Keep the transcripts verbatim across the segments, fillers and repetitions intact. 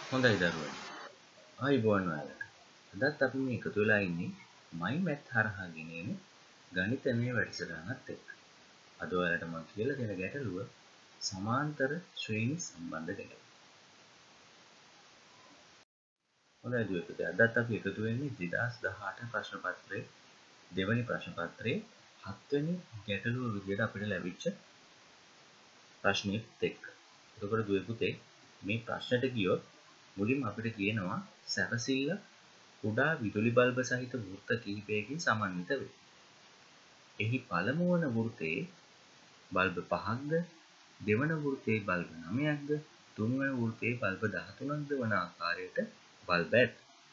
හොඳයි දරුවනේ. ආයුබෝවන් ඔයාලට. අදත් අපි මේ එකතු වෙලා ඉන්නේ my math හරහා ගෙනෙන ගණිතමය වැඩසටහනත් එක්ක. අද ඔයාලට මම කියලා දෙන ගැටලුව සමාන්තර ශ්‍රේණි සම්බන්ධ ගැටලුව. හොඳයි දුවපුතේ. අදත් අපි එකතු වෙන්නේ දෙදාස් දහඅට ප්‍රශ්න පත්‍රයේ දෙවැනි ප්‍රශ්න පත්‍රයේ හත්වෙනි ගැටලුව විදිහට අපිට ලැබිච්ච ප්‍රශ්නෙත් එක්ක. එතකොට දුවපුතේ මේ ප්‍රශ්නට ගියොත් මුලින්ම අපිට කියනවා සැරසිල්ල කුඩා විදුලි බල්බ සහිත වෘත්ත කිහිපයකින් සමන්විත වේ. එහි පළමු වන වෘත්තයේ බල්බ පහක්ද, දෙවන වෘත්තයේ බල්බ නවයක්ද, තුන්වන වෘත්තයේ බල්බ දහතුනක්ද වන ආකාරයට බල්බ ඇත.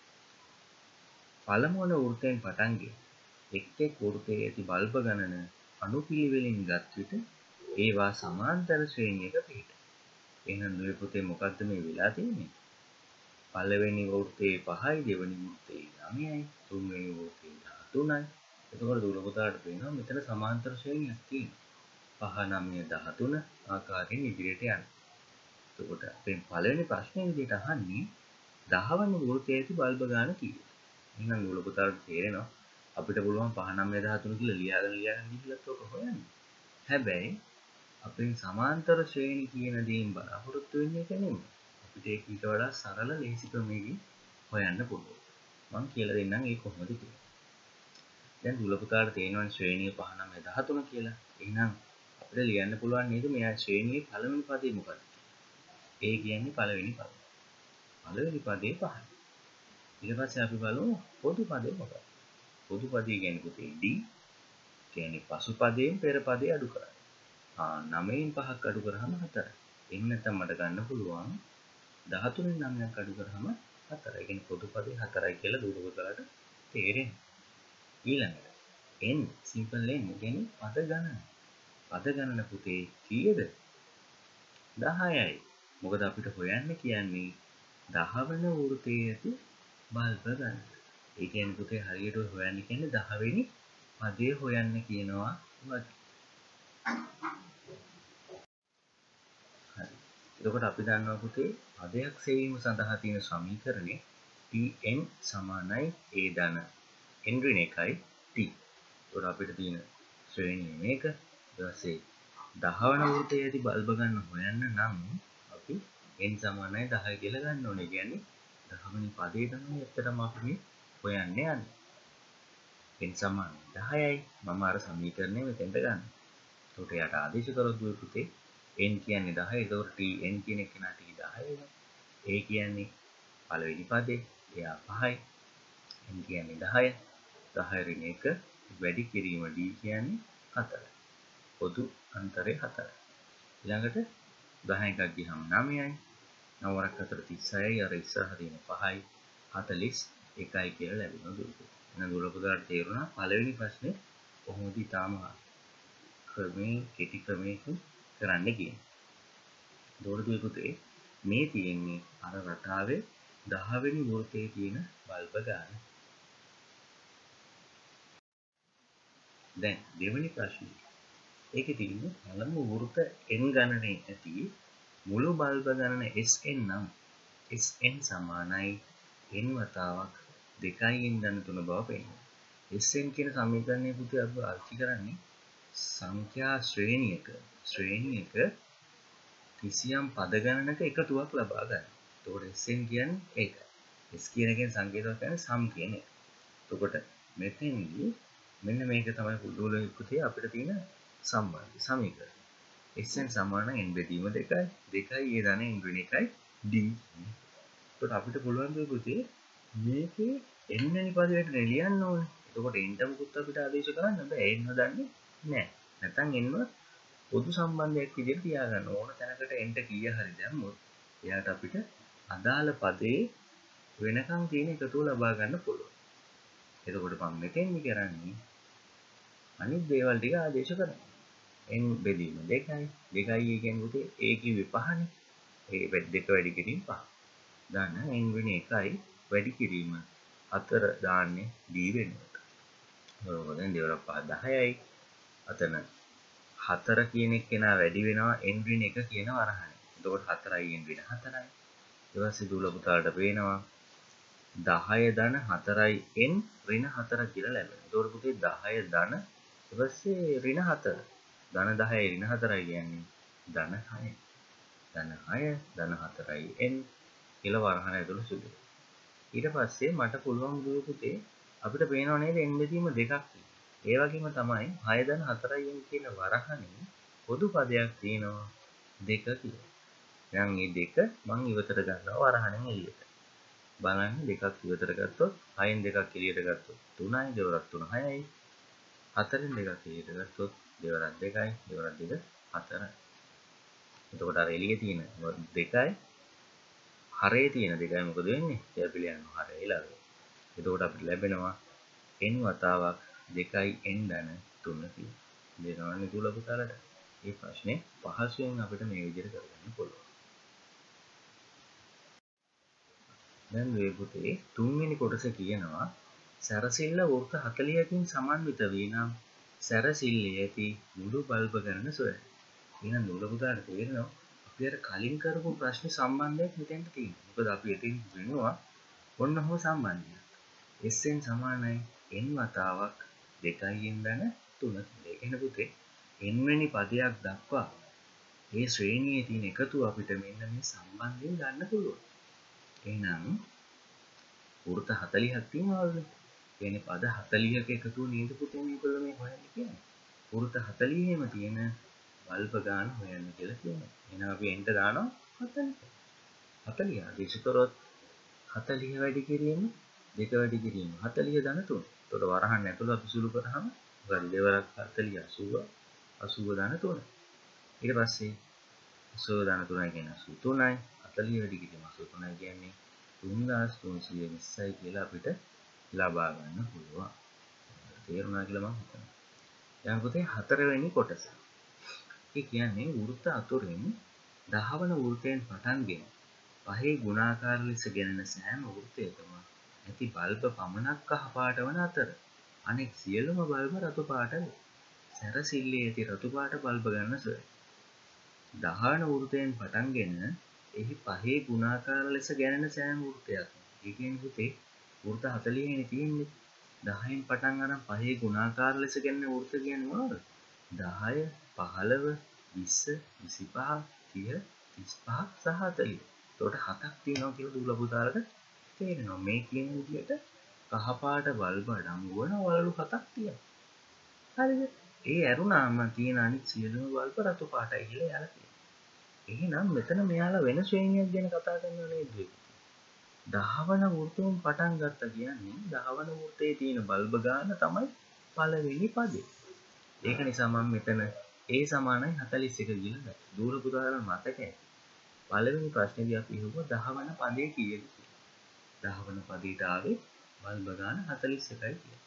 පළමු වන වෘත්තයෙන් පටන්ගෙන එක් එක් වෘත්තයේ ඇති බල්බ ගණන අනුපිළිවෙලින් ගත් විට ඒවා සමාන්තර ශ්‍රේණියක පිහිටයි. එහෙනම් දුවේ පුතේ මොකද්ද මේ වෙලා තියෙන්නේ? පළවෙනි වෘත්තයේ පහයි, දෙවෙනි වෘත්තයේ නවයයි, තුන්වෙනි වෘත්තයේ දහතුනයි. එතකොට දුර පුතාට පේනවා මෙතන සමාන්තර ශ්‍රේණියක් තියෙනවා. පහ, නවය, දහතුන ආකාරයෙන් ඉදිරියට යනවා. එතකොට අපෙන් පළවෙනි ප්‍රශ්නේ විදිහට අහන්නේ දහ වෙනි වෘත්තයේ ඇති බල්බ ගාන කීයද? එහෙනම් දුර පුතාට තේරෙනවා අපිට පුළුවන් පහ, නවය, දහතුන කියලා ලියාගෙන ලියාගෙන ගිහිල්ලත් ඔක හොයන්න. හැබැයි අපෙන් සමාන්තර ශ්‍රේණි කියන දේෙන් බලාපොරොත්තු වෙන්නේ ඒක නෙමෙයි. අපිට ඒක ඊට වඩා සරල ලේසි ක්‍රමයකින් හොයන්න පුළුවන්. මම කියලා දෙන්නම් ඒක කොහොමද කියලා. දැන් දුල පුතාට තේරෙනවා ශ්‍රේණිය පහ, නවය, දහතුන කියලා. එහෙනම් අපිට ලියන්න පුළුවන් නේද මෙයා ශ්‍රේණියේ පළවෙනි පදේ මොකක්ද? ඒ කියන්නේ පළවෙනි පදේ. පළවෙනි පදේ පහයි. ඊට පස්සේ අපි බලමු පොදු පදේ මොකක්ද? පොදු පදේ කියන්නේ පුතේ D. කියන්නේ පසු පදයෙන් පෙර පදේ අඩු කරන්නේ. ආ නවයෙන් පහක් අඩු කරාම හතරයි. එහෙම නැත්නම් මට ගන්න පුළුවන් දහතුනෙන් නවයක් අඩු කරාම හතරයි. ඒ කියන්නේ පොදු පදේ හතරයි කියලා දුර පුතාට තේරෙනවා. ඊළඟට n simple n කියන්නේ පද ගණන. පද ගණන පුතේ කීයද? දහයයි. මොකද අපිට හොයන්න කියන්නේ දහ වෙනි වෘත්තයේ ඇති බල්බ ගණන. ඒ කියන්නේ පුතේ හරියට හොයන්න කියන්නේ දහ වෙනි පදේ හොයන්න කියනවා වගේ. හරි. එතකොට අපි දන්නවා පුතේ පදයක් සෙවීම සඳහා තියෙන සමීකරණය Tn සමානයි a ධන n ඍණ එකයි t. එතකොට අපිට තියෙන ශ්‍රේණිය මේක. ඊට පස්සේ දහ වෙනි වෘත්තයේ ඇති බල්බ ගන්න හොයන්න නම් අපි n සමානයි දහය කියලා ගන්න ඕනේ. කියන්නේ දහ වෙනි පදේ තමයි ඇත්තටම අපි මේ හොයන්න යන්නේ. n සමානයි දහයයි. මම අර සමීකරණය මෙතෙන්ට ගන්න. එතකොට යාට ආදේශ කරොත් දුවේ පුතේ n කියන්නේ දහය. එතකොට Tn කියන එක නා T දහය වෙනවා. a කියන්නේ පළවෙනි පදේ. එයා පහයි. n කියන්නේ දහය. දහය ඍණ එක වැඩි කිරීම d කියන්නේ හතරයි. පොදු අන්තරය හතරයි. ඊළඟට දහ එකක් ගියහම නවයයි. නව වරක් හතර තිස්සයයි. අර ඉස්සරහ තියෙන පහයි හතළිස් එකයි කියලා ලැබෙනවා දුර පුතේ. එහෙනම් දුර පුතාට තේරුණා පළවෙනි ප්‍රශ්නේ කොහොමද ඊටාම ක්‍රමයේ කෙටි ක්‍රමයකින් කරන්න කියන්නේ. දොර දුවේ පුතේ මේ තියෙන්නේ අර රටාවේ දහ වෙනි වෘත්තයේ තියෙන බල්බ ගාන. දැන් දෙවෙනි ප්‍රශ්නේ. ඒකේ තියෙන්නේ පළමු වෘත්ත n ගණනේ ඇති මුළු බල්බ ගණන Sn නම් Sn සමානයි n වතාවක් දෙකයි n ධන තුන බව පෙන්නනවා. Sn කියන සමීකරණය පුතේ අපි පාවිච්චි කරන්නේ සංඛ්‍යා ශ්‍රේණියක ශ්‍රේණියක කිසියම් පද ගණනක එකතුවක් ලබා ගන්න. එතකොට Sn කියන්නේ ඒකයි. S කියන එකෙන් සංකේතයක් කියන්නේ සම් කියන එක. එතකොට මෙතෙන්දී මෙන්න මේක තමයි පුදුලේ පුතේ අපිට තියෙන සම්බන්ධය සමීකරණය. Sn සමාන n බෙදීම දෙකයි. දෙකයි a ධන n ඍණ එකයි d. එතකොට අපිට පුළුවන් දුවේ පුතේ මේකේ n වෙනි පදයට ලියන්න ඕනේ. එතකොට n ට මුකුත් අපිට ආදේශ කරන්න බෑ. n හදන්නේ නැහැ. නැත්නම් n ව පොදු සම්බන්ධයක් විදිහට තියාගන්න ඕන තැනකට n ට කීය හරි දැම්මොත් එයාට අපිට අදාළ පදේ වෙනකන් තියෙන එකතුව ලබා ගන්න පුළුවන්. එතකොට මම මෙතෙන්දි කරන්නේ අනිත් දේවල් ටික ආදේශ කරනවා. n බෙදීම දෙකයි. දෙකයි කියන්නේ පුතේ a කිව්වේ පහනේ. ඒ දෙක වැඩි කිරීම පහ. දාන්න n ඍණ එකයි වැඩි කිරීම හතර දාන්නේ d වෙනුවට. බරෝबर දැන් දෙවරක් පහ දහයයි. අතන හතර කියන එක කෙනා වැඩි වෙනවා n ඍණ එක කියන වරහනේ. එතකොට හතරයි n ඍණ හතරයි. ඊට පස්සේ දූල පුතාලට පේනවා දහය ධන හතරයි n ඍණ හතර කියලා ලැබෙනවා. ඒතකොට පුතේ දහය ධන ඊට පස්සේ ඍණ හතර. ධන දහයයි ඍණ හතරයි කියන්නේ ධන හයයි. ධන හය ධන හතරයි n කියලා වරහන ඇතුළේ සුදු. ඊට පස්සේ මට පුළුවන් දුව පුතේ අපිට පේනව නේද n බෙදීම දෙකක් තියෙනවා. ඒ වගේම තමයි හය ධන හතරයි n කියන වරහනේ පොදු පදයක් තියෙනවා දෙක කියලා. දැන් මේ දෙක මම ඉවතට ගන්නවා වරහනෙන් එළියට. බලන්න දෙකක් ඉවතට ගත්තොත් හයෙන් දෙකක් එළියට ගත්තොත් තුනයි දෙවරක් තුන හයයි. හතරෙන් දෙකක් එළියට ගත්තොත් දෙවරක් දෙකයි දෙවරක් දෙක හතරයි. එතකොට අර එළියේ තියෙන දෙකයි හරේ තියෙන දෙකයි මොකද වෙන්නේ? කියලා පිළියනවා හරේ ඊළඟ. එතකොට අපිට ලැබෙනවා n වතාවක් දෙකයි n ධන තුන කියලා. දෙනවනේ දුල පුතාලට. මේ ප්‍රශ්නේ පහසුවෙන් අපිට මේ විදිහට කරගන්න පුළුවන්. දැන් මේ පුතේ තුන්වෙනි කොටස කියනවා සැරසිල්ල වෘත්ත හතළිහකින් සමන්විත වී නම් සැරසිල්ලේ ඇති මුළු බල්බ ගණන සොයන්න. එහෙනම් දුල පුතාලට තේරෙනවා අපි අර කලින් කරපු ප්‍රශ්නේ සම්බන්ධයක් මෙතෙන්ට තියෙනවා. මොකද අපි එතින් වෙනවා ඔන්නම සම්බන්ධයක්. Sn සමානයි n වතාවක් දෙකයි n ධන තුන. ඒ කියන්නේ පුතේ n වෙනි පදයක් දක්වා මේ ශ්‍රේණියේ තියෙන එකතු අපිට මෙන්න මේ සම්බන්ධයෙන් ගන්න පුළුවන්. එහෙනම් වෘත්ත හතළිහක් තියෙනවාද? කියන්නේ පද හතළිහක එකතුව නේද පුතේ මේගොල්ලෝ මේ හොයන්නේ කියන්නේ. වෘත්ත හතළිහෙම තියෙන බල්බ ගාන හොයන්න කියලා කියනවා. එහෙනම් අපි එන්ට දානවා හතළිහ. හතළිහ ආදේශ කරොත් හතළිහ වැඩි කිරීම දෙක වැඩි කිරීම හතළිහ ධන තුන. එතකොට වරහන් ඇතුළ අපි සුළු කරාම මොකද දෙවරක් හතළිහ අසූව අසූව ධන තුන. ඊට පස්සේ අසූව ධන තුනයි කියන්නේ අසූ තුනයි හතළිහ වැඩි කිරීම අසූ තුනයි කියන්නේ තුන්දාස් තුන්සිය විස්සයි කියලා අපිට ලබා ගන්න පුළුවන්. තේරුණා කියලා මම හිතනවා. දැන් පුතේ හතරවෙනි කොටස. ඒ කියන්නේ වෘත්ත අතුරින් දහ වන වෘත්තයෙන් පටන්ගෙන පහේ ගුණාකාර ලෙස ගෙනෙන සෑම වෘත්තයකම ඇති බල්බ පමණක් කහ පාට වන අතර අනෙක් සියලුම බල්බ රතු පාට වේ. සැරසිල්ලේ ඇති රතු පාට බල්බ ගන්න සොයන්න. දහ වන වෘත්තයෙන් පටන්ගෙන එහි පහේ ගුණාකාර ලෙස ගැනෙන සෑම වෘත්තයක්. ඒ කියන්නේ පුතේ වෘත්ත හතළිහනේ තියෙන්නේ. දහයෙන් පටන් අරන් පහේ ගුණාකාර ලෙස ගැනෙන වෘත්ත කියන්නේ මොනවද? දහය, පහළව, විස්ස, විසිපහ, තිහ, තිස්පහ සහ හතළිහ. එතකොට හතක් තියෙනවා කියලා දුල පුතාලට තේරෙනවා. මේ කියන විදිහට කහ පාට බල්බ අඩංගු වන වලලු හතක් තියෙනවා. හරිද? ඒ ඇරුණාම තියෙන අනිත් සියලුම බල්බ රතු පාටයි කියලා යාලා කියනවා. එහෙනම් මෙතන මෙයාලා වෙන ශ්‍රේණියක් ගැන කතා කරනව නේද? දහ වන වෘත්තයෙන් පටන් ගත්තා කියන්නේ දහ වන වෘත්තයේ තියෙන බල්බ ගාන තමයි පළවෙනි පදේ. ඒක නිසා මම මෙතන a සමානයි හතළිස් එක කියලා ගත්තා. දූල පුතාලට මතකයි. පළවෙනි ප්‍රශ්නේදී අපි හිතුවා දහ වන පදේ කීයද කියලා. දහ වන පදේට ආවේ බල්බ ගාන හතළිස් එකයි කියලා.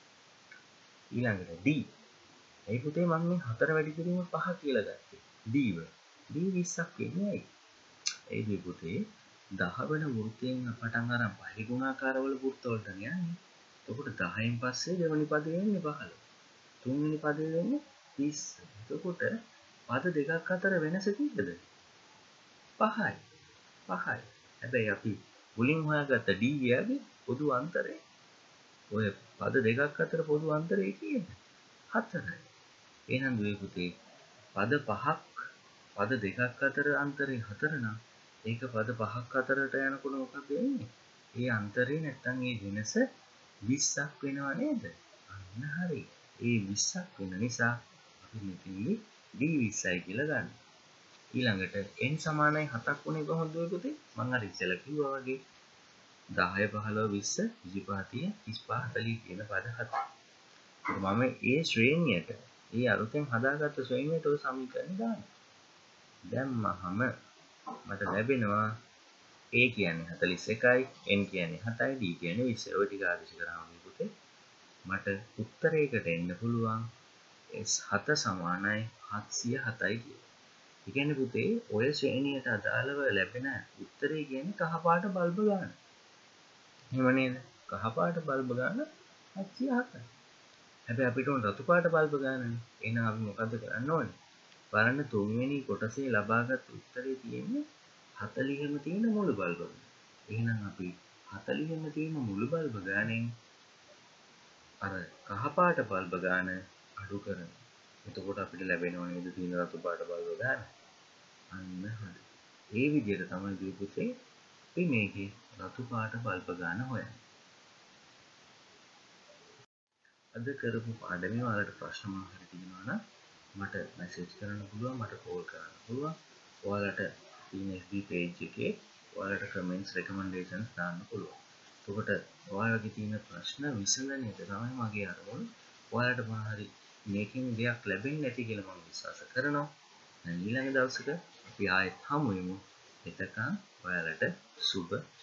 ඊළඟට d. ඒ පුතේ මම මේ හතර වැඩි කිරීම පහ කියලා ගත්තේ. d වල. d විස්සක් වෙන්නේ ඇයි? ඒ දී පුතේ දහ වෙන වෘත්තයෙන් පටන් අරන් පහේ ගුණාකාර වල වෘත්ත වලට යන්නේ. එතකොට දහයෙන් පස්සේ දෙවෙනි පදේ වෙන්නේ පහළොව. තුන්වෙනි පදේ වෙන්නේ විස්ස. එතකොට පද දෙකක් අතර වෙනස කීයද? පහයි. පහයි. හැබැයි අපි මුලින් හොයාගත්ත d ගියාගේ පොදු අන්තරය. ඔය පද දෙකක් අතර පොදු අන්තරය කීයද? හතරයි. එහෙනම් දුවේ පුතේ පද පහක් පද දෙකක් අතර අන්තරය හතර නම් ඒක පද පහක් අතරට යනකොට මොකක්ද වෙන්නේ? ඒ අන්තරේ නැත්තම් ඒ වෙනස විස්සක් වෙනව නේද? අන්න හරි. ඒ විස්සක් වෙන නිසා අපි මෙතනදී d විස්සයි කියලා ගන්න. ඊළඟට n සමානයි හතක් වුණේ කොහොමද ඔය පුතේ? මම අර ඉස්සෙල්ලා කිව්වා වගේ දහය පහළොව විස්ස විසිපහ තිහ තිස්පහ හතළිහ කියන පද හත. මම ඒ ශ්‍රේණියට ඒ අලුතෙන් හදාගත්ත ශ්‍රේණියට ඔය සමීකරණ දානවා. දැම්මහම මට ලැබෙනවා a කියන්නේ හතළිස් එකයි n කියන්නේ හතයි d කියන්නේ විස්ස. ඔය ටික ආදේශ කරාම පුතේ මට උත්තරයකට එන්න පුළුවන් s හත සමානයි හත්සිය හතයි කියලා. ඒ කියන්නේ පුතේ ඔය ශ්‍රේණියට අදාළව ලැබෙන උත්තරය කියන්නේ කහ පාට බල්බ ගන්න. එහෙම නේද? කහ පාට බල්බ ගන්න හත්සිය හතයි. හැබැයි අපිට උන් රතු පාට බල්බ ගන්නනේ. එහෙනම් අපි මොකද කරන්න ඕනේ? බලන්න තුන්වෙනි කොටසේ ලබාගත් උත්තරේ තියෙන්නේ හතළිහෙම තියෙන මුළු බල්බ ගාන. එහෙනම් අපි හතළිහෙම තියෙන මුළු බල්බ ගානෙන් අර කහ පාට බල්බ ගාන අඩු කරනවා. එතකොට අපිට ලැබෙනව නේද තියෙන රතු පාට බල්බ ගාන. අන්න හරි. ඒ විදිහට තමයි දුව පුතේ අපි මේකේ රතු පාට බල්බ ගාන හොයන්නේ. අද කරපු පාඩමේ ඔයාලට ප්‍රශ්න මොනවා හරි තියෙනවා නම් මට මැසේජ් කරන්න පුළුවන්, මට කෝල් කරන්න පුළුවන්. ඔයාලට තියෙන එෆ් බී page එකේ ඔයාලට comments recommendations දාන්න පුළුවන්. එතකොට ඔයාලගේ තියෙන ප්‍රශ්න විසඳන එක තමයි මගේ අරමුණ. ඔයාලට මොනවා හරි මේකෙන් දෙයක් ලැබෙන්නේ නැති කියලා මම විශ්වාස කරනවා. ඊළඟ දවසක අපි ආයෙත් හමු වෙමු. එතකන් ඔයාලට සුබ